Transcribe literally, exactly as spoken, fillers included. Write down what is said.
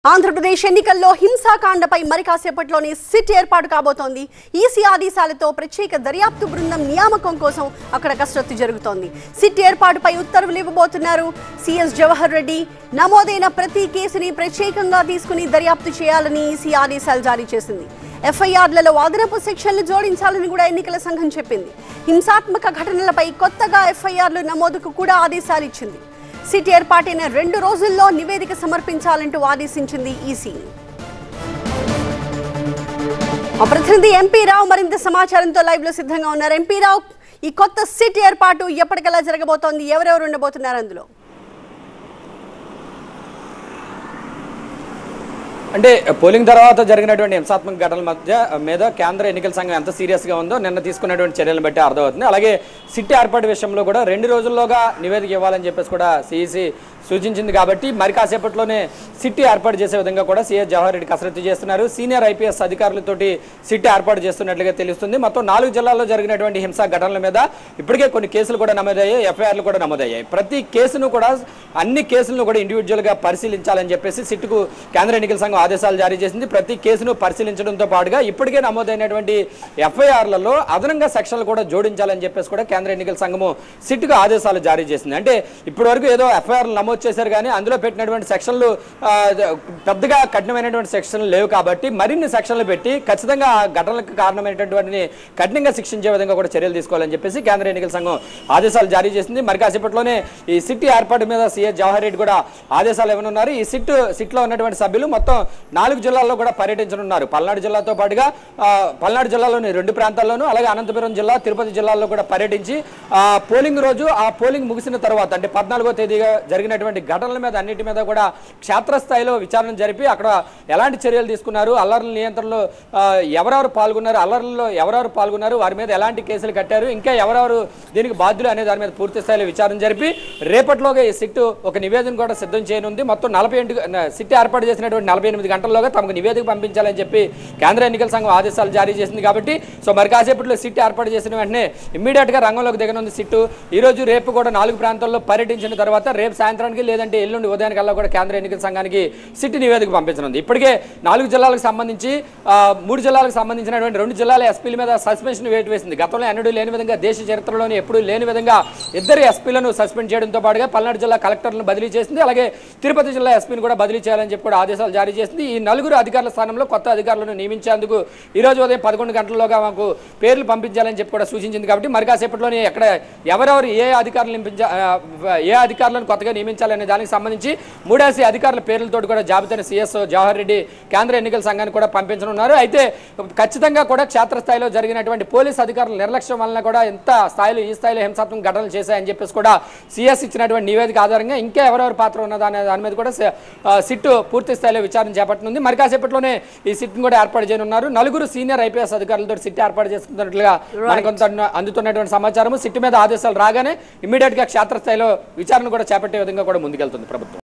ఆంధ్రప్రదేశ్ ఎన్నికల్లో హింసాకాండపై మరి కాసేపట్లోనే సిట్ ఏర్పాటు కాబోతోంది. ఈసీ ఆదేశాలతో ప్రత్యేక దర్యాప్తు బృందం నియామకం కోసం అక్కడ కసరత్తు జరుగుతోంది. సిట్ ఏర్పాటుపై ఉత్తర్వులు ఇవ్వబోతున్నారు సీఎస్ జవహర్ రెడ్డి. నమోదైన ప్రతి కేసుని ప్రత్యేకంగా తీసుకుని దర్యాప్తు చేయాలని ఈసీ ఆదేశాలు జారీ చేసింది. ఎఫ్ఐఆర్లలో అదనపు సెక్షన్లు జోడించాలని కూడా ఎన్నికల సంఘం చెప్పింది. హింసాత్మక ఘటనలపై కొత్తగా ఎఫ్ఐఆర్లు నమోదుకు కూడా ఆదేశాలు ఇచ్చింది. సిట్ ఏర్పాటైన రెండు రోజుల్లో నివేదిక సమర్పించాలంటూ ఆదేశించింది ఈసీ. మా ప్రతినిధి ఎంపీ రావు మరింత సమాచారంతో లైవ్ లో సిద్ధంగా ఉన్నారు. ఎంపీ రావు, ఈ కొత్త సిట్ ఏర్పాటు ఎప్పటికల్లా జరగబోతోంది? ఎవరెవరు ఉండబోతున్నారు అందులో? అంటే పోలింగ్ తర్వాత జరిగినటువంటి హింసాత్మక ఘటనల మధ్య మీద కేంద్ర ఎన్నికల సంఘం ఎంత సీరియస్గా ఉందో నిన్న తీసుకున్నటువంటి చర్యలను బట్టి అర్థమవుతుంది. అలాగే సిట్ ఏర్పాటు విషయంలో కూడా రెండు రోజుల్లోగా నివేదిక ఇవ్వాలని చెప్పేసి కూడా సిఈసి సూచించింది. కాబట్టి మరి కాసేపట్లోనే సిట్ ఏర్పాటు చేసే విధంగా కూడా సీఎస్ జవహర్ రెడ్డి కసరత్తు చేస్తున్నారు. సీనియర్ ఐపీఎస్ అధికారులతోటి సిట్ ఏర్పాటు చేస్తున్నట్లుగా తెలుస్తుంది. మొత్తం నాలుగు జిల్లాల్లో జరిగినటువంటి హింసా ఘటనల మీద ఇప్పటికే కొన్ని కేసులు కూడా నమోదయ్యాయి, ఎఫ్ఐఆర్లు కూడా నమోదయ్యాయి. ప్రతి కేసును కూడా అన్ని కేసులను కూడా ఇండివిజువల్గా పరిశీలించాలని చెప్పేసి సిట్కు కేంద్ర ఎన్నికల సంఘం ఆదేశాలు జారీ చేసింది. ప్రతి కేసును పరిశీలించడంతో పాటుగా ఇప్పటికే నమోదైనటువంటి ఎఫ్ఐఆర్లలో అదనంగా సెక్షన్లు కూడా జోడించాలని చెప్పేసి కూడా కేంద్ర ఎన్నికల సంఘము సిట్కు ఆదేశాలు జారీ చేసింది. అంటే ఇప్పటి వరకు ఏదో ఎఫ్ఐఆర్లు నమోదు చేశారు కానీ అందులో పెట్టినటువంటి సెక్షన్లు పెద్దగా కఠినమైనటువంటి సెక్షన్లు లేవు. కాబట్టి మరిన్ని సెక్షన్లు పెట్టి ఖచ్చితంగా ఆ ఘటనలకు కారణమైనటువంటి కఠినంగా శిక్షించే విధంగా కూడా చర్యలు తీసుకోవాలని చెప్పేసి కేంద్ర ఎన్నికల సంఘం ఆదేశాలు జారీ చేసింది. మరి కాసేపట్లోనే ఈ సిట్ ఏర్పాటు మీద సీఎస్ జవహర్ రెడ్డి కూడా ఆదేశాలు ఇవ్వనున్నారు. ఈ సిట్ సిట్లో ఉన్నటువంటి సభ్యులు మొత్తం నాలుగు జిల్లాల్లో కూడా పర్యటించనున్నారు. పల్నాడు జిల్లాతో పాటుగా పల్నాడు జిల్లాలోని రెండు ప్రాంతాల్లోనూ అలాగే అనంతపురం జిల్లా, తిరుపతి జిల్లాల్లో కూడా పర్యటించి పోలింగ్ రోజు ఆ పోలింగ్ ముగిసిన తర్వాత అంటే పద్నాలుగో తేదీగా జరిగినటువంటి ఘటనల మీద అన్నిటి మీద కూడా క్షేత్రస్థాయిలో విచారణ జరిపి అక్కడ ఎలాంటి చర్యలు తీసుకున్నారు, అల్లర్ల నియంత్రణలో ఎవరెవరు పాల్గొన్నారు, అల్లర్లలో ఎవరెవరు పాల్గొన్నారు, వారి మీద ఎలాంటి కేసులు కట్టారు, ఇంకా ఎవరెవరు దీనికి బాధ్యులు అనే దాని మీద పూర్తి స్థాయిలో విచారణ జరిపి రేపటిలోగా ఈ సిట్ ఒక నివేదిక కూడా సిద్ధం చేయనుంది. మొత్తం నలభై ఎనిమిది సిట్ ఏర్పాటు చేసినటువంటి నలభై ఎనిమిది గంటల్లోగా తమకు నివేదిక పంపించాలని చెప్పి కేంద్ర ఎన్నికల సంఘం ఆదేశాలు జారీ చేసింది. కాబట్టి సో మరి కాసేపట్లో సిట్ ఏర్పాటు చేసిన వెంటనే ఇమ్మీడియట్ గా రంగంలోకి దిగనుంది సిట్. ఈ రోజు రేపు కూడా నాలుగు ప్రాంతాల్లో పర్యటించిన తర్వాత రేపు సాయంత్రానికి లేదంటే ఎల్లుండి ఉదయానికల్లా కూడా కేంద్ర ఎన్నికల సంఘానికి సిట్ నివేదిక పంపించనుంది. ఇప్పటికే నాలుగు జిల్లాలకు సంబంధించి మూడు జిల్లాలకు సంబంధించినటువంటి రెండు జిల్లాల ఎస్పీల మీద సస్పెన్షన్ వేటు వేసింది. గతంలో ఎన్నడూ లేని విధంగా దేశ చరిత్రలోనే ఎప్పుడూ లేని విధంగా ఇద్దరు ఎస్పీలను సస్పెండ్ చేయడంతో పాటుగా పల్నాడు జిల్లా కలెక్టర్లను బదిలీ చేసింది. అలాగే తిరుపతి జిల్లా ఎస్పీని కూడా బదిలీ చేయాలని చెప్పి కూడా ఆదేశాలు జారీ చేసింది. ఈ నలుగురు అధికారుల స్థానంలో కొత్త అధికారులను నియమించేందుకు ఈ రోజు ఉదయం పదకొండు గంటల్లోగా మాకు పేర్లు పంపించాలని చెప్పి కూడా సూచించింది. కాబట్టి మరి కాసేపట్లోనే ఎక్కడ ఎవరెవరు ఏ అధికారులు నియమించ ఏ అధికారులను కొత్తగా నియమించాలనే దానికి సంబంధించి మూడేసి అధికారుల పేర్లతో కూడా జాబితాను సీఎస్ జవహర్ రెడ్డి కేంద్ర ఎన్నికల సంఘానికి కూడా పంపించనున్నారు. అయితే ఖచ్చితంగా కూడా క్షేత్రస్థాయిలో జరిగినటువంటి పోలీస్ అధికారుల నిర్లక్ష్యం వలన కూడా ఎంత స్థాయిలో ఈ స్థాయిలో హింసాత్మక ఘటనలు చేశాయని చెప్పేసి కూడా సీఎస్ ఇచ్చినటువంటి నివేదిక ఆధారంగా ఇంకా ఎవరెవరు పాత్ర ఉన్నదా అనే దాని మీద కూడా సిట్ పూర్తి స్థాయిలో విచారణ చేపట్టనుంది. మరి కాసేపట్లోనే ఈ సిట్ కూడా ఏర్పాటు చేయనున్నారు. నలుగురు సీనియర్ ఐపీఎస్ అధికారులతో సిట్ ఏర్పాటు చేస్తున్నట్లుగా మనకు అందుతున్నటువంటి సమాచారం. సిట్ మీద ఆదేశాలు రాగానే ఇమ్మీడియట్ గా క్షేత్రస్థాయిలో విచారణ కూడా చేపట్టే విధంగా కూడా ముందుకెళ్తుంది ప్రభుత్వం.